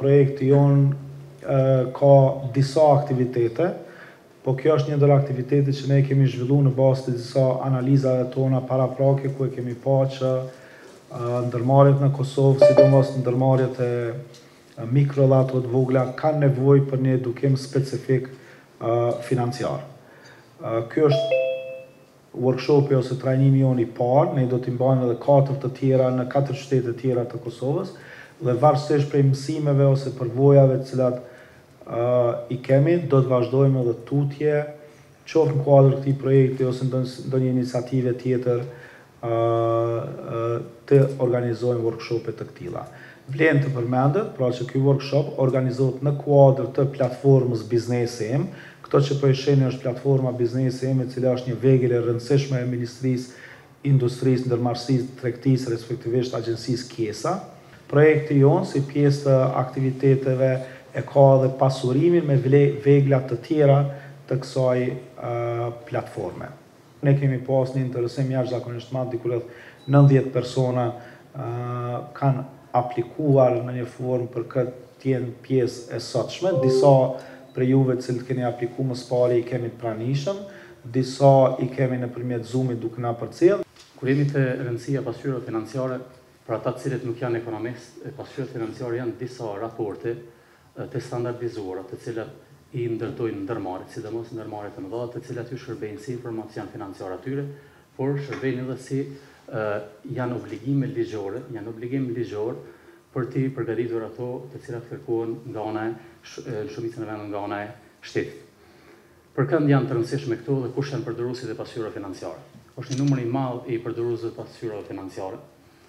Projekti jonë ka disa aktivitete, po kjo është një ndër aktivitetet që ne kemi zhvilluar në bazë të disa analizave tona paraprake ku e kemi pa që ndërmarrjet në Kosovë, sidomos ndërmarrjet e mikrodhato të vogla, kanë nevojë për një edukim specifik financiar. Ky është workshopi ose trajnimi jonë i parë, ne do t'i mbajmë edhe 4 të tjera në 4 qytete të tjera të Kosovës, dhe varësisht prej mësimeve ose përvojave të cilat i kemi, do të vazhdojmë edhe tutje, qoftë në kuadër këtij projekti ose ndonjë iniciative tjetër të organizojmë workshope të këtilla. Vlen të përmendet, pra që ky workshop organizohet në kuadër të platformës Biznesi Im. Këto që po e shihni është platforma Biznesi Im, e cila është një vegël e rëndësishme e Ministrisë Industrisë, Ndërmarrësisë, Tregtisë, respektivisht Agjencisë Kesa. Projekti jonë, si pjesë të aktiviteteve, e ka edhe pasurimin me vegla të tjera të kësaj platforme. Ne kemi pas një interesim jashtëzakonisht madh, diku rreth 90 persona kanë aplikuar në një formë për këtë të jenë pjesë e sotshme. Disa për juve të cilët keni aplikuar më së pari i kemi të pranishëm, disa i kemi nëpërmjet Zoomit duke na përcjell. Kur jemi te rëndësia pasqyrave financiare, për ata të cilët nuk janë ekonomistë, pasqyrat financiare janë disa raporte të standardizuara, të cilat i ndërtojnë ndërmarrjet, sidomos ndërmarrjet e mëdha, të cilat ju shërbejnë si informacion financiar atyre, por shërbejnë edhe si janë obligime ligjor për t'i përgatitur ato të cilat kërkohen nga ana e shumicën e vendeve nga ana e shtetit. Për kënd janë të rëndësishme këto dhe kush janë përdoruesit e pasqyrave financiare? Është një numër i madh i përdoruesve të pasqyrave financiare.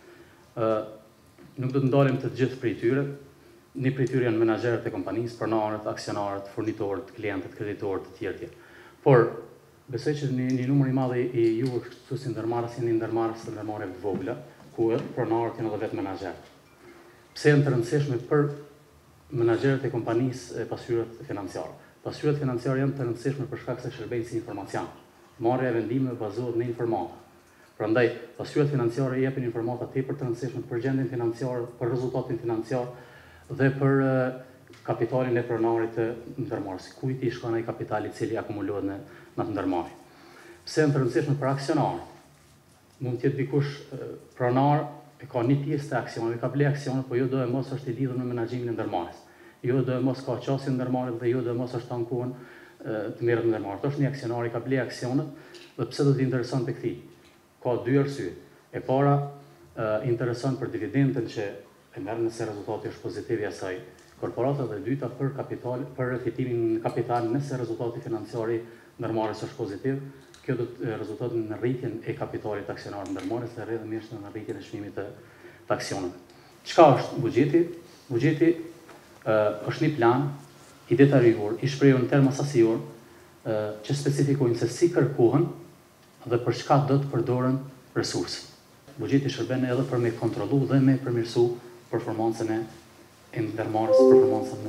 Nuk do të ndalim të gjithë prej tyre. Një prej tyre janë menaxherët e kompanisë, pronarët, aksionarët, fornitorët, klientët, kreditorët e tjerë. Por besoj që një numër i madh i juve këtu si ndërmarrës janë ndërmarrës të ndërmarrjeve të vogla, ku pronarët janë edhe vetë menaxherë. Pse janë të rëndësishme për menaxherët e kompanisë e pasqyrat financiare? Pasqyrat financiare janë të rëndësishme për shkak se shërbejnë si informacion. Marrja e vendimeve bazohet në informata. Prandaj, pasqyrat financiare japin informata tepër të rëndësishme për gjendjen financiare, për rezultatin financiar dhe për kapitalin e pronarit të ndërmarrës. Kujt i shkon ai kapitali i cili akumulohet në atë ndërmarrje. Pse janë të rëndësishme për aksionarët? Mund të jetë dikush pronar e ka një pjesë të aksioneve, ka ble aksione, por jo do e mos është i lidhur me menaxhimin e ndërmarrjes. Jo do e mos ka qasje në ndërmarrje dhe jo do e mos është ankuar të merret në ndërmarrje. Është një aksionar i ka ble aksionet dhe pse do të intereson te këtij? Ka dy arsye. E para intereson për dividendën që e merr nëse rezultati është pozitiv i asaj korporata, dhe e dyta për kapital, për fitimin në kapital nëse rezultati financiar i ndërmarrjes është pozitiv. Kjo do të rezultojë në rritjen e kapitalit aksionarëve ndërmarrës dhe rrjedhëmisht në rritjen e çmimit të aksioneve. Çka është buxheti? Buxheti është një plan i detajuar, i shprehur në terma sasior, që specifikojnë se si kërkohen dhe për çka do të përdoren resurset. Buxheti shërben edhe për me kontrollu dhe me përmirësu performancën e ndërmarrjes, performancën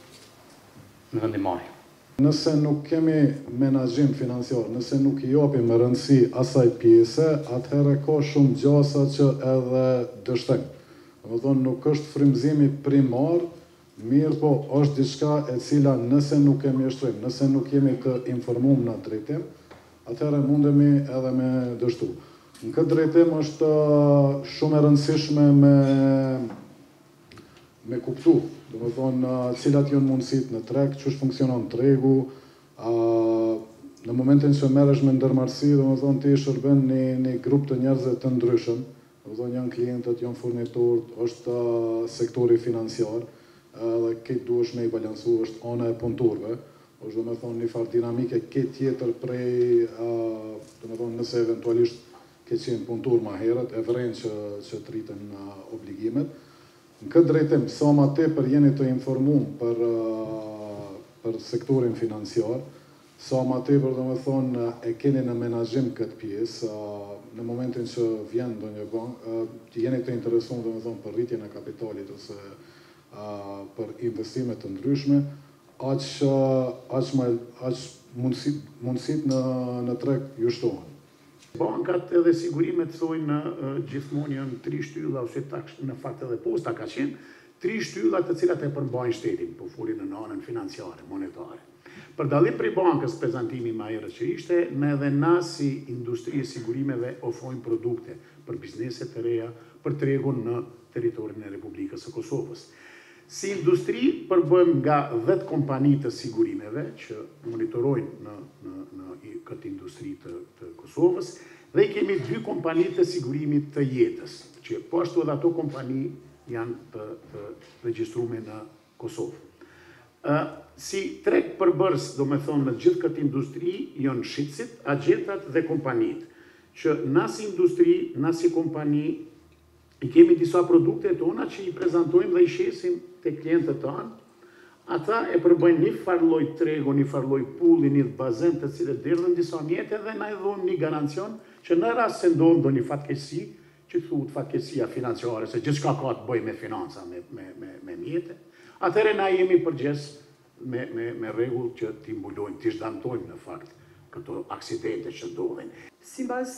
në vendimarrje. Nëse nuk kemi menaxhim financiar, nëse nuk i japim rëndësi asaj pjese, atëherë ka shumë gjasa që edhe dështojnë. Domethënë nuk është frymëzimi primar, mirë po është diçka e cila nëse nuk kemi shtrim, nëse nuk jemi të informuar në drejtim, atëherë mundemi edhe me dështu. Në këtë drejtim është shumë e rëndësishme me kuptu, domethënë cilat janë mundësitë në treg, çu funksionon tregu, në momentin që merresh me ndërmarrësi, domethënë ti shërben një grup të njerëzve të ndryshëm, domethënë janë klientët, janë furnitorët, është sektori financiar, dhe këtë duhesh me i balancu, është ana e punëtorëve, është domethënë një farë dinamike këtë tjetër prej, domethënë nëse eventualisht ke qenë punëtor më herët, e vren që të rriten obligimet. Në këtë drejtim, sa ma tepër jeni të informuar për sektorin financiar, sa ma tepër domethënë e keni në menaxhim këtë pjesë, në momentin që vjen ndonjë bankë, jeni të interesuar domethënë për rritjen e kapitalit ose për investime të ndryshme, aq mundësit në treg ju shtohen. Bankat edhe sigurimet thojnë gjithmonë janë 3 shtylla ose taksh në fakt edhe posta ka qenë 3 shtyllat të cilat e përmbajnë shtetin, po folin në anën financiare, monetare. Për dallim prej bankës, prezantimi më herët që ishte, ne edhe na si industri e sigurimeve ofrojmë produkte për bizneset të reja, për tregun në territorin e Republikës së Kosovës. Si industri përbëm nga 10 kompani të sigurimeve që monitorojnë në këtë industri të Kosovës dhe kemi 2 kompani të sigurimit të jetës, që po ashtu edhe ato kompani janë të regjistrume në Kosovë. Si treg përbërës, do me thonë, në gjithë këtë industri, janë shitësit, agjentat dhe kompanit, që na si industri, na si kompani, i kemi disa produkte tona që i prezentojmë dhe i shesim të klientët tanë, ata e përbëjnë një farloj trego, një farloj pulli, një bazen të cilët derdhën disa mjete dhe na i dhonë një garancion që në rast se ndonë do një fatkeqësi, që thuhet fatkeqësia financiare, se gjithçka ka të bëjë me financa, me mjete, atëherë na jemi përgjes me rregull që t'i mbulojmë, t'i zhdantojmë në fakt këto aksidente që ndodhin. Sipas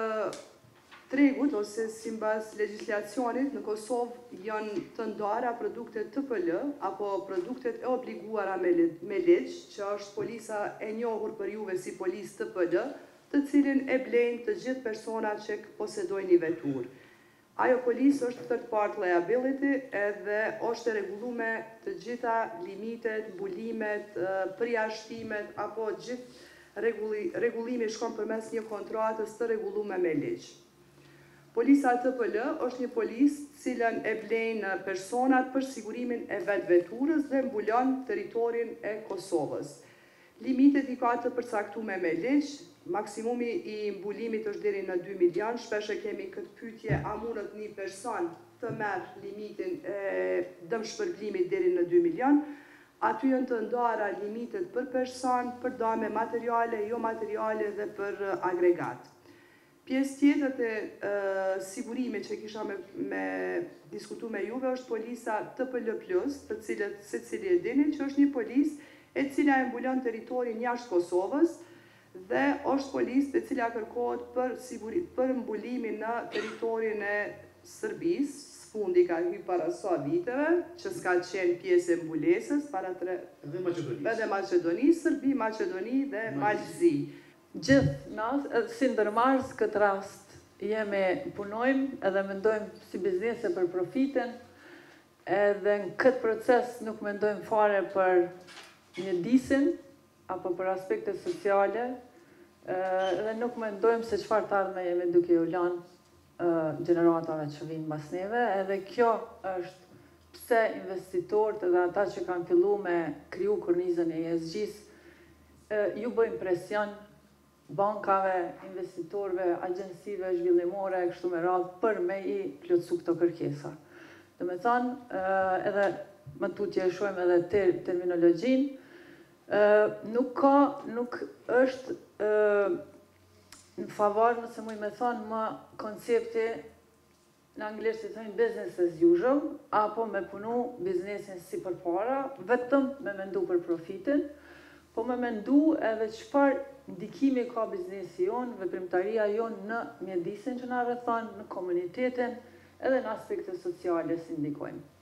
tregut ose sipas legjislacionit në Kosovë janë të ndara produktet TPL apo produktet e obliguara me ligj, që është polisa e njohur për juve si polisë TPL, të cilin e blejnë të gjithë personat që posedojnë një veturë. Ajo polisë është third party liability edhe është e rregulluar të gjitha limitet, mbulimet, përjashtimet apo gjithë rregullimi shkon përmes një kontratës të rregulluar me ligj. Polisa TPL është një polisë cilën e blejnë personat për sigurimin e vetë veturës dhe mbulon territorin e Kosovës. Limitet i ka të përcaktuar me ligj, maksimumi i mbulimit është deri në 2 milion, shpesh e kemi këtë pyetje, a mundet një person të merr limitin e dëmshpërblimit deri në 2 milion? Aty janë të ndara limitet për person, për dame materiale, jo materiale dhe për agregat. Pjesë tjetër të sigurimit që kisha me diskutu me juve është polisa TPL+, të cilët secili e dini që është një polisë e cila e mbulon territorin jashtë Kosovës dhe është polisë e cila kërkohet për mbulimin në territorin e Serbisë. Sfundi ka hyrë para sa viteve, që s'ka qenë pjesë e mbulesës, para edhe Maqedonisë, Serbi, Maqedoni dhe Malzi. Gjithë na, si ndërmarrës këtë rast, punojmë edhe mendojmë si biznese për profitin, edhe në këtë proces nuk mendojmë fare për mjedisin, apo për aspekte sociale, edhe nuk mendojmë se çfarë të ardhme jemi duke u lanë gjeneratave që vinë mbas neve, edhe kjo është pse investitorët edhe ata që kanë fillu me kriju kornizën e ESG-s, ju bëjmë presion bankave, investitorëve, agjensive zhvillimore, kështu me radhë, për me i plotësu këto kërkesa. Do me thënë, edhe më tutje e shojmë edhe terminologjin, nuk është në favor, nëse muj me thënë, më koncepti në anglisht të thënë business as usual, apo me punu biznesin si për para, vetëm me mendu për profitin, po me mendu edhe çfarë ndikimi ka biznesi jonë, veprimtaria jonë në mjedisin që na rrethon, në komunitetin, edhe në aspekte sociale si ndikojnë.